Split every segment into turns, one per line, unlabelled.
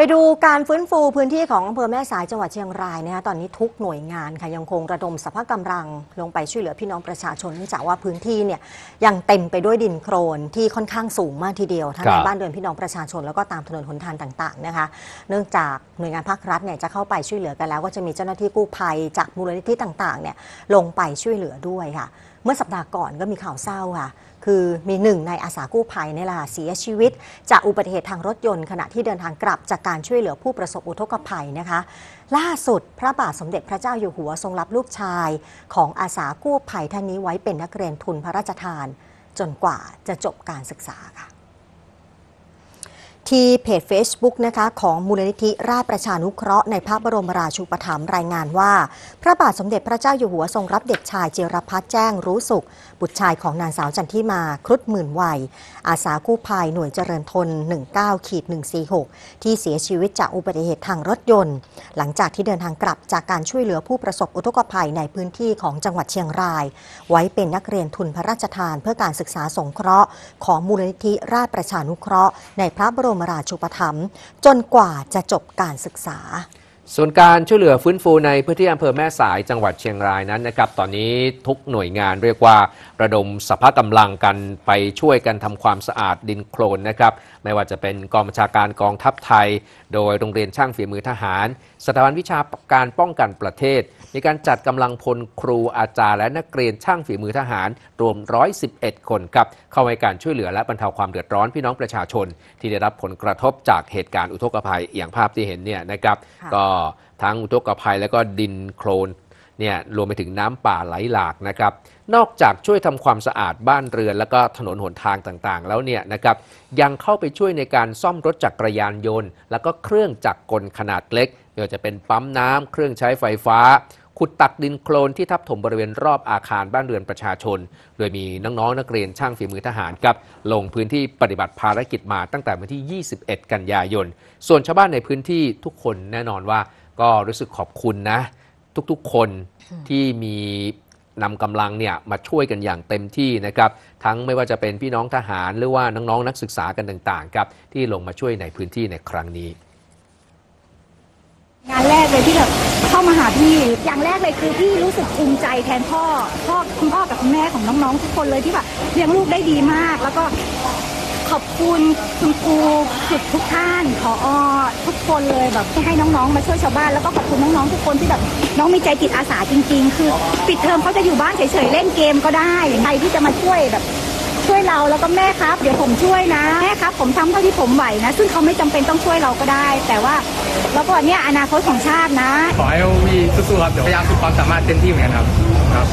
ไปดูการฟื้นฟูพื้นที่ของอำเภอแม่สายจังหวัดเชียงรายนะคะตอนนี้ทุกหน่วยงานค่ะยังคงระดมสรรพกำลังลงไปช่วยเหลือพี่น้องประชาชนเนื่องจากว่าพื้นที่เนี่ยยังเต็มไปด้วยดินโคลนที่ค่อนข้างสูงมากทีเดียวทั้งในบ้านเรือนพี่น้องประชาชนแล้วก็ตามถนนหนทางต่างๆนะคะเนื่องจากหน่วยงานภาครัฐเนี่ยจะเข้าไปช่วยเหลือกันแล้วก็จะมีเจ้าหน้าที่กู้ภัยจากมูลนิธิต่างๆเนี่ยลงไปช่วยเหลือด้วยค่ะเมื่อสัปดาห์ก่อนก็มีข่าวเศร้าค่ะคือมีหนึ่งในอาสากู้ภัยนี่แหละเสียชีวิตจากอุบัติเหตุทางรถยนต์ขณะที่เดินทางกลับจากการช่วยเหลือผู้ประสบอุทกภัยนะคะล่าสุดพระบาทสมเด็จพระเจ้าอยู่หัวทรงรับลูกชายของอาสากู้ภัยท่านนี้ไว้เป็นนักเรียนทุนพระราชทานจนกว่าจะจบการศึกษาค่ะที่เพจ Facebook นะคะของมูลนิธิราชประชานุเคราะห์ในพระบรมราชูปถัมภ์รายงานว่าพระบาทสมเด็จพระเจ้าอยู่หัวทรงรับเด็กชายจิรพัฒน์แจ้งรู้สุขบุตรชายของนางสาวจันทิมาครุฑหมื่นวัยอาสากู้ภัยหน่วยเจริญทน 19-146 ที่เสียชีวิตจากอุบัติเหตุทางรถยนต์หลังจากที่เดินทางกลับจากการช่วยเหลือผู้ประสบอุทกภัยในพื้นที่ของจังหวัดเชียงรายไว้เป็นนักเรียนทุนพระราชทานเพื่อการศึกษาสงเคราะห์ของมูลนิธิราชประชานุเคราะห์ในพระบรมราชูปถัมภ์จนกว่าจะจบการศึกษา
ส่วนการช่วยเหลือฟื้นฟูในพื้นที่อำเภอแม่สายจังหวัดเชียงรายนั้นนะครับตอนนี้ทุกหน่วยงานเรียกว่าระดมสรรพกำลังกันไปช่วยกันทำความสะอาดดินโคลนนะครับไม่ว่าจะเป็นกองบัญชาการกองทัพไทยโดยโรงเรียนช่างฝีมือทหารสถาบันวิชาการป้องกันประเทศมีการจัดกำลังพลครูอาจารย์และนักเรียนช่างฝีมือทหารรวม111คนครับเข้าให้การช่วยเหลือและบรรเทาความเดือดร้อนพี่น้องประชาชนที่ได้รับผลกระทบจากเหตุการณ์อุทกภัยอย่างภาพที่เห็นเนี่ยนะครับก็ทั้งอุทกภัยและก็ดินโคลนเนี่ยรวมไปถึงน้ำป่าไหลหลากนะครับนอกจากช่วยทำความสะอาดบ้านเรือนแล้วก็ถนนหนทางต่างๆแล้วเนี่ยนะครับยังเข้าไปช่วยในการซ่อมรถจักรยานยนต์แล้วก็เครื่องจักรกลขนาดเล็กไม่ว่าจะเป็นปั๊มน้ำเครื่องใช้ไฟฟ้าขุดตักดินโคลนที่ทับถมบริเวณรอบอาคารบ้านเรือนประชาชนโดยมีน้องๆนักเรียนช่างฝีมือทหารครับลงพื้นที่ปฏิบัติภารกิจมาตั้งแต่วันที่ 21 กันยายนส่วนชาวบ้านในพื้นที่ทุกคนแน่นอนว่าก็รู้สึกขอบคุณนะทุกๆคนที่มีนำกำลังเนี่ยมาช่วยกันอย่างเต็มที่นะครับทั้งไม่ว่าจะเป็นพี่น้องทหารหรือว่าน้องๆนักศึกษากันต่างๆครับที่ลงมาช่วยในพื้นที่ในครั้งนี้
งานแรกเลยที่แบบเข้ามาหาพี่อย่างแรกเลยคือพี่รู้สึกภูมิใจแทนคุณพ่อกับคุณแม่ของน้องๆทุกคนเลยที่แบบเลี้ยงลูกได้ดีมากแล้วก็ขอบคุณคุณครูทุกท่านผอ.ทุกคนเลยแบบที่ให้น้องๆมาช่วยชาวบ้านแล้วก็ขอบคุณน้องๆทุกคนที่แบบน้องมีใจจิตอาสาจริงๆคือปิดเทอมเขาจะอยู่บ้านเฉยๆเล่นเกมก็ได้ใครที่จะมาช่วยแบบช่วยเราแล้วก็แม่ครับเดี๋ยวผมช่วยนะแม่ครับผมทำเท่าที่ผมไหวนะซึ่งเขาไม่จำเป็นต้องช่วยเราก็ได้แต่ว่าแล้วก็เนี่ยอนาคตของชาตินะ
ขอให้วีสู้ๆครับเดี๋ยวพยายามสุดความสามารถเต็มที่เหมือนกันครับ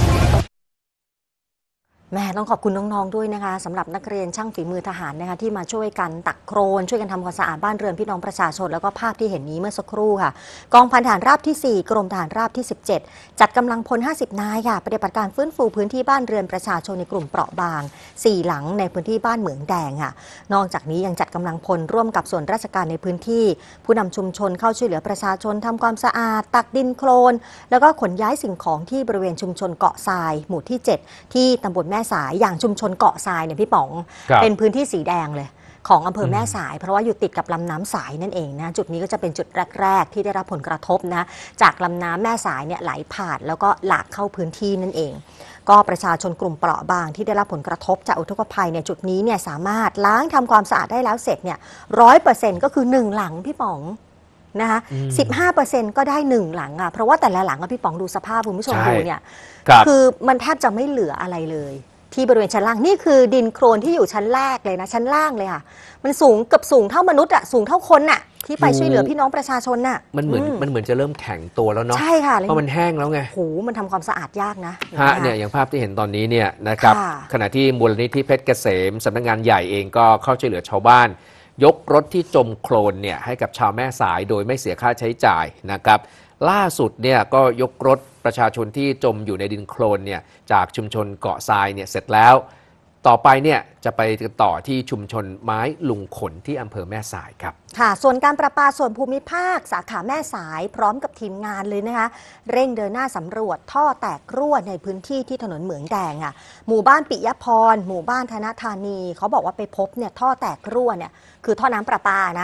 แม่ต้องขอบคุณน้องๆด้วยนะคะสำหรับนักเรียนช่างฝีมือทหารนะคะที่มาช่วยกันตักโคลนช่วยกันทำความสะอาดบ้านเรือนพี่น้องประชาชนแล้วก็ภาพที่เห็นนี้เมื่อสักครู่ค่ะกองพันทหารราบที่ 4 กรมทหารราบที่ 17 จัดกำลังพล 50 นายค่ะปฏิบัติการฟื้นฟูพื้นที่บ้านเรือนประชาชนในกลุ่มเปราะบาง 4 หลังในพื้นที่บ้านเหมืองแดงค่ะนอกจากนี้ยังจัดกำลังพลร่วมกับส่วนราชการในพื้นที่ผู้นำชุมชนเข้าช่วยเหลือประชาชนทำความสะอาดตักดินโคลนแล้วก็ขนย้ายสิ่งของที่บริเวณชุมชนเกาะทรายหมู่ที่ 7 ที่ตำบลแม่สายอย่างชุมชนเกาะทรายเนี่ยพี่ป๋องเป็นพื้นที่สีแดงเลยของอำเภอแม่สายเพราะว่าอยู่ติดกับลำน้ำสายนั่นเองนะจุดนี้ก็จะเป็นจุดแรกๆที่ได้รับผลกระทบนะจากลำน้ำแม่สายเนี่ยไหลผ่านแล้วก็หลากเข้าพื้นที่นั่นเองก็ประชาชนกลุ่มเปราะบางที่ได้รับผลกระทบจากอุทกภัยในจุดนี้เนี่ยสามารถล้างทำความสะอาดได้แล้วเสร็จเนี่ย100%ก็คือ1หลังพี่ป๋องนะคะ15%ก็ได้1หลังอ่ะเพราะว่าแต่ละหลังพี่ป๋องดูสภาพคุณผู้ชมดูเนี่ยคือมันแทบจะไม่เหลืออะไรเลยที่บริเวณชั้นล่างนี่คือดินโคลนที่อยู่ชั้นแรกเลยนะชั้นล่างเลยค่ะมันสูงเกือบสูงเท่ามนุษย์อ่ะสูงเท่าคนน่ะที่ไปช่วยเหลือพี่น้องประชาชนน่ะมันเห
มือนจะเริ่มแข็งตัวแล้วเนาะ
ใช่ค่ะ
เพราะมันแห้งแล้วไง
โหมันทำความสะอาดยากนะ
เนี่ยอย่างภาพที่เห็นตอนนี้เนี่ยนะครับขณะที่มูลนิธิเพชรเกษมสำนักงานใหญ่เองก็เข้าช่วยเหลือชาวบ้านยกรถที่จมโคลนเนี่ยให้กับชาวแม่สายโดยไม่เสียค่าใช้จ่ายนะครับล่าสุดเนี่ยก็ยกรถประชาชนที่จมอยู่ในดินโคลนเนี่ยจากชุมชนเกาะทรายเนี่ยเสร็จแล้วต่อไปเนี่ยจะไปต่อที่ชุมชนไม้ลุงขนที่อำเภอแม่สายครับ
ค่ะส่วนการประปาส่วนภูมิภาคสาขาแม่สายพร้อมกับทีมงานเลยนะคะเร่งเดินหน้าสำรวจท่อแตกรั่วในพื้นที่ที่ถนนเหมืองแดงค่ะหมู่บ้านปิยพรหมู่บ้านธนธานีเขาบอกว่าไปพบเนี่ยท่อแตกรั่วเนี่ยคือท่อน้ำประปานะ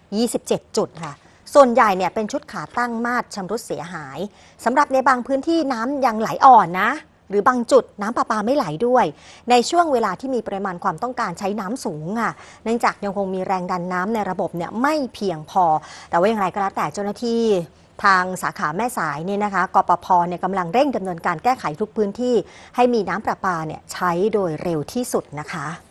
27 จุดค่ะส่วนใหญ่เนี่ยเป็นชุดขาตั้งมาดชำรุดเสียหายสำหรับในบางพื้นที่น้ำยังไหลอ่อนนะหรือบางจุดน้ำประปาไม่ไหลด้วยในช่วงเวลาที่มีปริมาณความต้องการใช้น้ำสูงค่ะเนื่องจากยังคงมีแรงดันน้ำในระบบเนี่ยไม่เพียงพอแต่ว่าอย่างไรก็แล้วแต่เจ้าหน้าที่ทางสาขาแม่สายเนี่ยนะคะกปภเนี่ยกำลังเร่งดำเนินการแก้ไขทุกพื้นที่ให้มีน้ำประปาเนี่ยใช้โดยเร็วที่สุดนะคะ